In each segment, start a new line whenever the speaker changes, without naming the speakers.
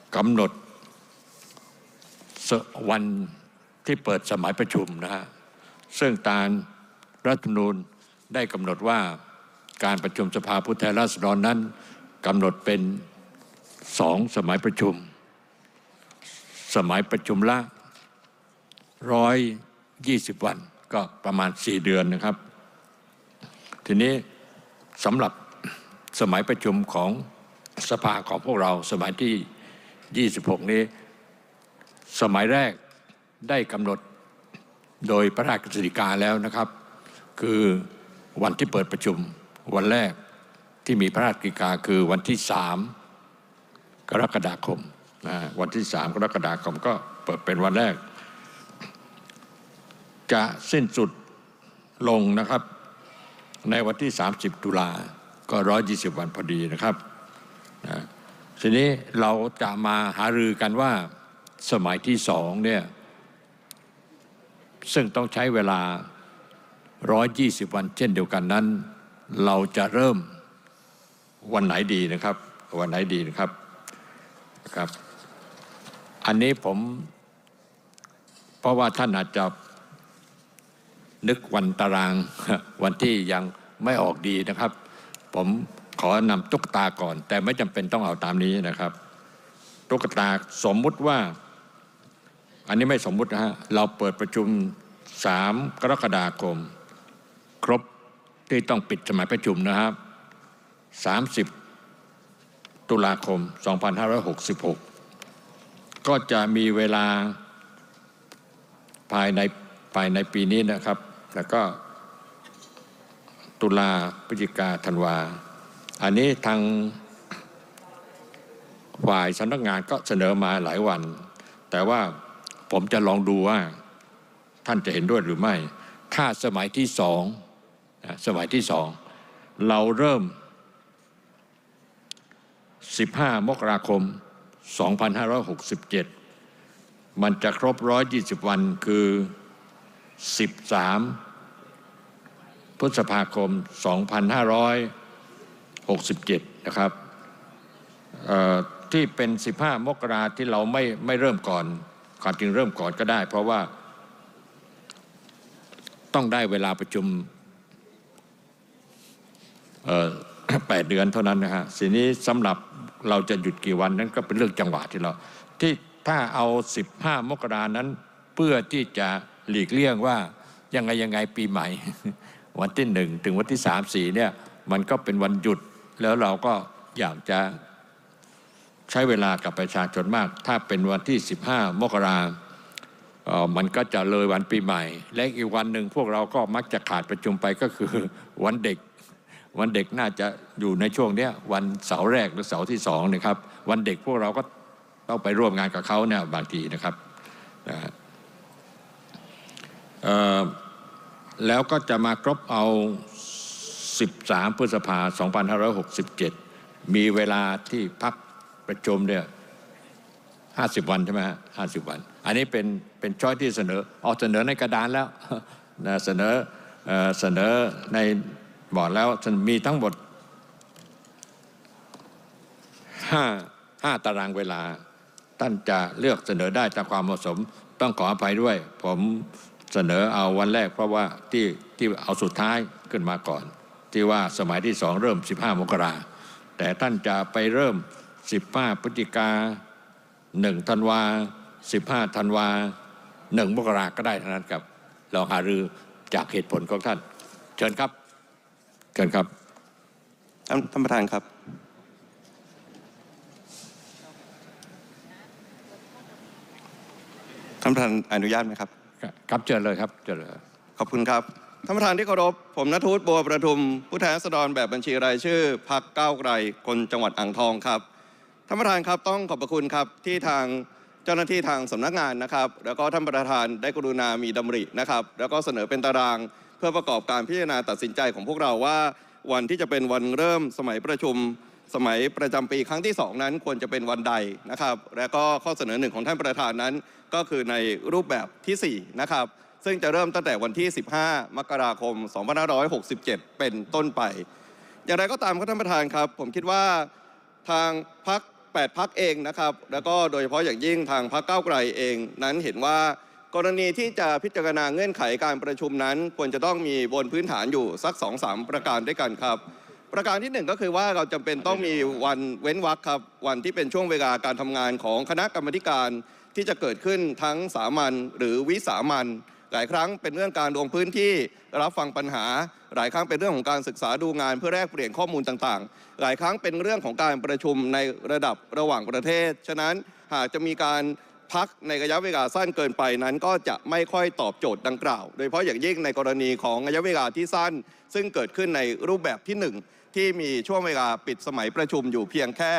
กำหนดวันที่เปิดสมัยประชุมนะฮะซึ่งตามรัฐธรรมนูญได้กำหนดว่าการประชุมสภาผู้แทนราษฎรนั้นกำหนดเป็น2 สมัยประชุมสมัยประชุมละ120 วันก็ประมาณ4 เดือนนะครับทีนี้สำหรับสมัยประชุมของสภาของพวกเราสมัยที่26นี้สมัยแรกได้กำหนดโดยพระราชกฤษฎีกาแล้วนะครับคือวันที่เปิดประชุมวันแรกที่มีพระราชกฤษฎีกาคือวันที่3 กรกฎาคมวันที่3 กรกฎาคมก็เปิดเป็นวันแรกจะสิ้นสุดลงนะครับในวันที่30 ตุลาก็120 วันพอดีนะครับทีนี้เราจะมาหารือกันว่าสมัยที่2เนี่ยซึ่งต้องใช้เวลา120 วันเช่นเดียวกันนั้นเราจะเริ่มวันไหนดีนะครับวันไหนดีนะครับอันนี้ผมเพราะว่าท่านอาจจะนึกวันตารางวันที่ยังไม่ออกดีนะครับผมขอนำตุ๊กตาก่อนแต่ไม่จำเป็นต้องเอาตามนี้นะครับตุ๊กตาสมมุติว่าอันนี้ไม่สมมุตินะฮะเราเปิดประชุม3 กรกฎาคมครบที่ต้องปิดสมัยประชุมนะครับ30 ตุลาคม 2566ก็จะมีเวลาภายในปีนี้นะครับแล้วก็ตุลาพฤศจิกาธันวาอันนี้ทางฝ่ายสำนักงานก็เสนอมาหลายวันแต่ว่าผมจะลองดูว่าท่านจะเห็นด้วยหรือไม่ถ้าสมัยที่2เราเริ่ม15 มกราคม 2567มันจะครบ120 วันคือ13 พฤษภาคม 2567นะครับที่เป็น15 มกราที่เราไม่เริ่มก่อนความจริงเริ่มก่อนก็ได้เพราะว่าต้องได้เวลาประชุม8 เดือนเท่านั้นนะฮะทีนี้สำหรับเราจะหยุดกี่วันนั้นก็เป็นเรื่องจังหวะที่เราที่ถ้าเอา15 มกรานั้นเพื่อที่จะหลีกเลี่ยงว่ายังไงปีใหม่วันที่1 ถึงวันที่3 4เนี่ยมันก็เป็นวันหยุดแล้วเราก็อยากจะใช้เวลากับประชาชนมากถ้าเป็นวันที่15 มกรามันก็จะเลยวันปีใหม่และอีกวันหนึ่งพวกเราก็มักจะขาดประชุมไปก็คือวันเด็กน่าจะอยู่ในช่วงนี้วันเสาร์แรกหรือเสาร์ที่2นะครับวันเด็กพวกเราก็ต้องไปร่วมงานกับเขาเนี่ยบางทีนะครับแล้วก็จะมาครบเอา13 พฤษภาคม 2567มีเวลาที่พักประชุมเนี่ย50 วันใช่ไหมฮะ50 วันอันนี้เป็นช้อยที่เสนอในกระดานแล้วนะเสนอในบอร์ดแล้วมีทั้งหมด5 ตารางเวลาท่านจะเลือกเสนอได้ตามความเหมาะสมต้องขออภัยด้วยผมเสนอเอาวันแรกเพราะว่าที่เอาสุดท้ายขึ้นมาก่อนที่ว่าสมัยที่2เริ่ม15 มกราแต่ท่านจะไปเริ่ม15 พฤศจิกา1 ธันวา15 ธันวา1 มกราก็ได้ทั้งนั้นครับลองหารือจากเหตุผลของท่านเชิญครับท่าน
ประธานครับท่านประธานอนุญาตไหมครับ
ครับเชิญเลยครับเชิญเลย
ขอบคุณครับท่านประธานที่เคารพผมณัฐวุฒิ บัวประทุมผู้แทนราษฎรแบบบัญชีรายชื่อพรรคก้าวไกลคนจังหวัดอ่างทองครับท่านประธานครับต้องขอบพระคุณครับที่ทางเจ้าหน้าที่ทางสำนักงานนะครับแล้วก็ท่านประธานได้กรุณามีดำรินะครับแล้วก็เสนอเป็นตารางเพื่อประกอบการพิจารณาตัดสินใจของพวกเราว่าวันที่จะเป็นวันเริ่มสมัยประชุมสมัยประจำปีครั้งที่2นั้นควรจะเป็นวันใดนะครับและก็ข้อเสนอ1ของท่านประธานนั้นก็คือในรูปแบบที่4นะครับซึ่งจะเริ่มตั้งแต่วันที่15 มกราคม 2567เป็นต้นไปอย่างไรก็ตามครับท่านประธานครับผมคิดว่าทางพรรค 8 พรรคเองนะครับแล้วก็โดยเฉพาะอย่างยิ่งทางพรรคก้าวไกลเองนั้นเห็นว่ากรณีที่จะพิจารณาเงื่อนไขการประชุมนั้นควรจะต้องมีบนพื้นฐานอยู่สัก 2-3 ประการด้วยกันครับประการที่1ก็คือว่าเราจำเป็นต้องมีวันเว้นวรรคครับวันที่เป็นช่วงเวลาการทำงานของคณะกรรมการที่จะเกิดขึ้นทั้งสามัญหรือวิสามัญหลายครั้งเป็นเรื่องการลงพื้นที่รับฟังปัญหาหลายครั้งเป็นเรื่องของการศึกษาดูงานเพื่อแลกเปลี่ยนข้อมูลต่างๆหลายครั้งเป็นเรื่องของการประชุมในระดับระหว่างประเทศฉะนั้นหากจะมีการพักในระยะเวลาสั้นเกินไปนั้นก็จะไม่ค่อยตอบโจทย์ดังกล่าวโดยเฉพาะอย่างยิ่งในกรณีของระยะเวลาที่สั้นซึ่งเกิดขึ้นในรูปแบบที่1ที่มีช่วงเวลาปิดสมัยประชุมอยู่เพียงแค่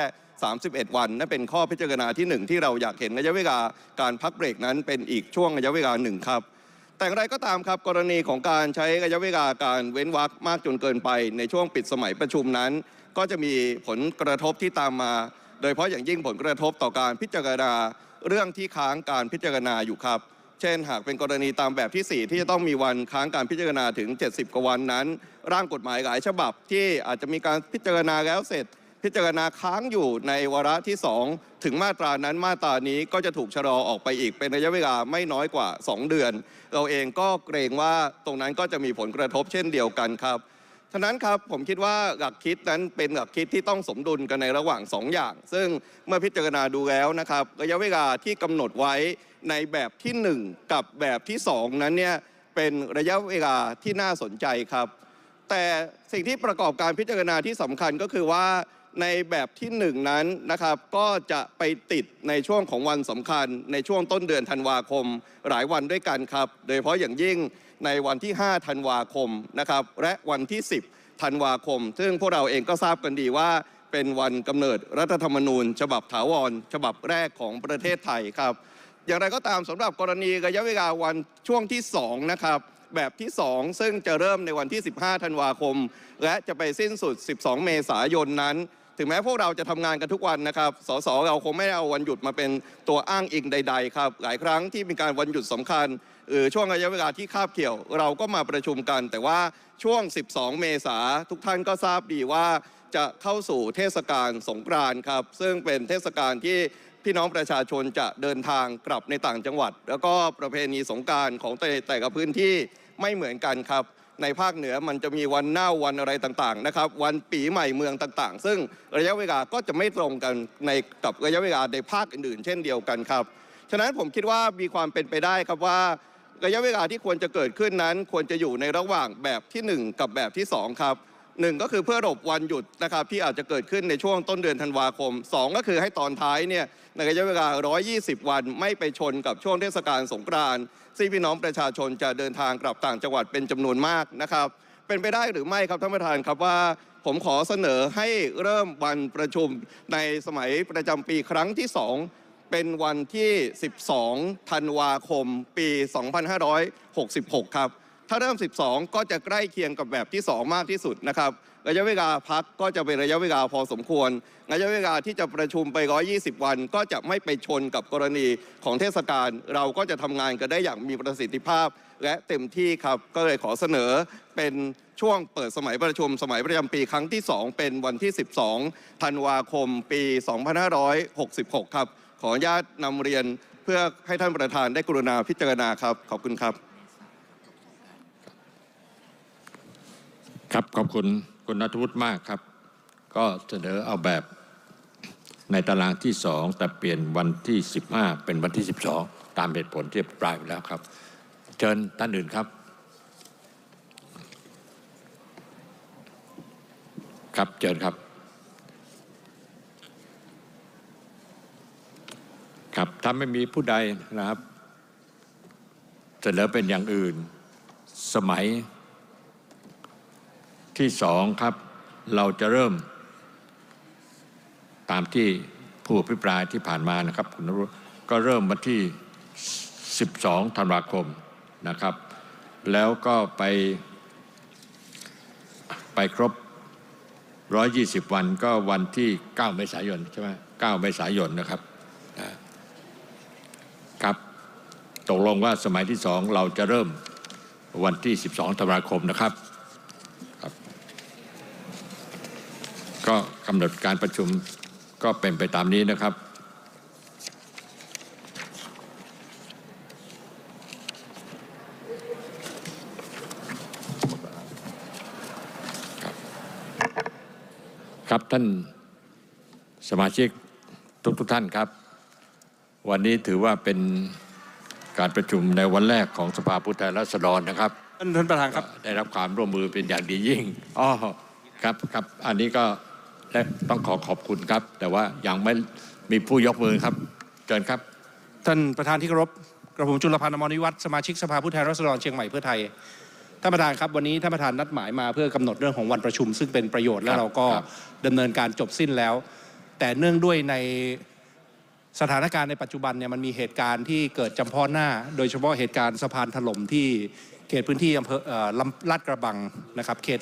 31 วันนั่นเป็นข้อพิจารณาที่1ที่เราอยากเห็นระยะเวลาการพักเบรกนั้นเป็นอีกช่วงระยะเวลา1ครับแต่อย่างไรก็ตามครับกรณีของการใช้ระยะเวลาการเว้นวรรคมากจนเกินไปในช่วงปิดสมัยประชุมนั้นก็จะมีผลกระทบที่ตามมาโดยเฉพาะอย่างยิ่งผลกระทบต่อการพิจารณาเรื่องที่ค้างการพิจารณาอยู่ครับเช่นหากเป็นกรณีตามแบบที่4ที่จะต้องมีวันค้างการพิจารณาถึง70 กว่าวันนั้นร่างกฎหมายหลายฉบับที่อาจจะมีการพิจารณาแล้วเสร็จพิจารณาค้างอยู่ในวาระที่2ถึงมาตรานั้นมาตรานี้ก็จะถูกชะลอออกไปอีกเป็นระยะเวลาไม่น้อยกว่า2 เดือนเราเองก็เกรงว่าตรงนั้นก็จะมีผลกระทบเช่นเดียวกันครับฉะนั้นครับผมคิดว่าหลักคิดนั้นเป็นหลักคิดที่ต้องสมดุลกันในระหว่าง2 อย่างซึ่งเมื่อพิจารณาดูแล้วนะครับระยะเวลาที่กำหนดไว้ในแบบที่1กับแบบที่2นั้นเนี่ยเป็นระยะเวลาที่น่าสนใจครับแต่สิ่งที่ประกอบการพิจารณาที่สำคัญก็คือว่าในแบบที่1นั้นนะครับก็จะไปติดในช่วงของวันสำคัญในช่วงต้นเดือนธันวาคมหลายวันด้วยกันครับโดยเฉพาะอย่างยิ่งในวันที่5ธันวาคมนะครับและวันที่10ธันวาคมซึ่งพวกเราเองก็ทราบกันดีว่าเป็นวันกำเนิดรัฐธรรมนูญฉบับถาวรฉบับแรกของประเทศไทยครับอย่างไรก็ตามสำหรับกรณีระยะเวลาวันช่วงที่2นะครับแบบที่2ซึ่งจะเริ่มในวันที่15ธันวาคมและจะไปสิ้นสุด12เมษายนนั้นถึงแม้พวกเราจะทำงานกันทุกวันนะครับสสเราคงไม่เอาวันหยุดมาเป็นตัวอ้างอิงใดๆครับหลายครั้งที่มีการวันหยุดสำคัญช่วงระยะเวลาที่คาบเกี่ยวเราก็มาประชุมกันแต่ว่าช่วง12เมษาทุกท่านก็ทราบดีว่าจะเข้าสู่เทศกาลสงกรานต์ครับซึ่งเป็นเทศกาลที่พี่น้องประชาชนจะเดินทางกลับในต่างจังหวัดแล้วก็ประเพณีสงกรานต์ของแต่ละพื้นที่ไม่เหมือนกันครับในภาคเหนือมันจะมีวันเน่าวันอะไรต่างๆนะครับวันปีใหม่เมืองต่างๆซึ่งระยะเวลาก็จะไม่ตรงกันกับระยะเวลาในภาคอื่นๆเช่นเดียวกันครับฉะนั้นผมคิดว่ามีความเป็นไปได้ครับว่าระยะเวลาที่ควรจะเกิดขึ้นนั้นควรจะอยู่ในระหว่างแบบที่1กับแบบที่2ครับ1ก็คือเพื่อหลบวันหยุดนะครับที่อาจจะเกิดขึ้นในช่วงต้นเดือนธันวาคม2ก็คือให้ตอนท้ายเนี่ยในระยะเวลา120วันไม่ไปชนกับช่วงเทศกาลสงกรานต์ที่พี่น้องประชาชนจะเดินทางกลับต่างจังหวัดเป็นจำนวนมากนะครับเป็นไปได้หรือไม่ครับท่านประธานครับว่าผมขอเสนอให้เริ่มวันประชุมในสมัยประจำปีครั้งที่2เป็นวันที่12ธันวาคมปี2566ครับถ้าเริ่ม12ก็จะใกล้เคียงกับแบบที่2มากที่สุดนะครับระยะเวลาพักก็จะเป็นระยะเวลาพอสมควรระยะเวลาที่จะประชุมไป120วันก็จะไม่ไปชนกับกรณีของเทศกาลเราก็จะทำงานกันได้อย่างมีประสิทธิภาพและเต็มที่ครับก็เลยขอเสนอเป็นช่วงเปิดสมัยประชุมสมัยประจำปีครั้งที่2เป็นวันที่12ธันวาคมปี2566ครับขออนุญาตนำเรียนเพื่อให้ท่านประธานได้กรุณาพิจารณาครับขอบคุณครับ
ครับขอบคุณคุณณัฐวุฒิมากครับก็เสนอเอาแบบในตารางที่2แต่เปลี่ยนวันที่15เป็นวันที่12ตามเหตุผลที่อภิปรายไปแล้วครับเชิญท่านอื่นครับครับเชิญครับครับถ้าไม่มีผู้ใดนะครับเสนอเป็นอย่างอื่นสมัยที่2ครับเราจะเริ่มตามที่ผู้อภิปรายที่ผ่านมานะครับคุณนรุก็เริ่มวันที่12ธันวาคมนะครับแล้วก็ไปครบ120วันก็วันที่9เมษายนใช่ไหม9เมษายนนะครับครับตกลงว่าสมัยที่2เราจะเริ่มวันที่12ธันวาคมนะครับก็กำหนดการประชุมก็เป็นไปตามนี้นะครับครับท่านสมาชิกทุกท่านครับวันนี้ถือว่าเป็นการประชุมในวันแรกของสภาผู้แทนราษฎรนะครับ
ท่านประธานครับ
ได้รับความร่วมมือเป็นอย่างดียิ่งครับอันนี้ก็ต้องขอบคุณครับแต่ว่ายังไม่มีผู้ยกมือครับเชิญครับ
ท่านประธานที่เคารพกระผมจุลพันธ์อมรวิวัฒน์สมาชิกสภาผู้แทนราษฎรเชียงใหม่เพื่อไทยท่านประธานครับวันนี้ท่านประธานนัดหมายมาเพื่อกำหนดเรื่องของวันประชุมซึ่งเป็นประโยชน์และเราก็ดำเนินการจบสิ้นแล้วแต่เนื่องด้วยในสถานการณ์ในปัจจุบันเนี่ยมันมีเหตุการณ์ที่เกิดจำเพาะหน้าโดยเฉพาะเหตุการณ์สะพานถล่มที่เขตพื้นที่อำเภอลาดกระบังนะครับเขต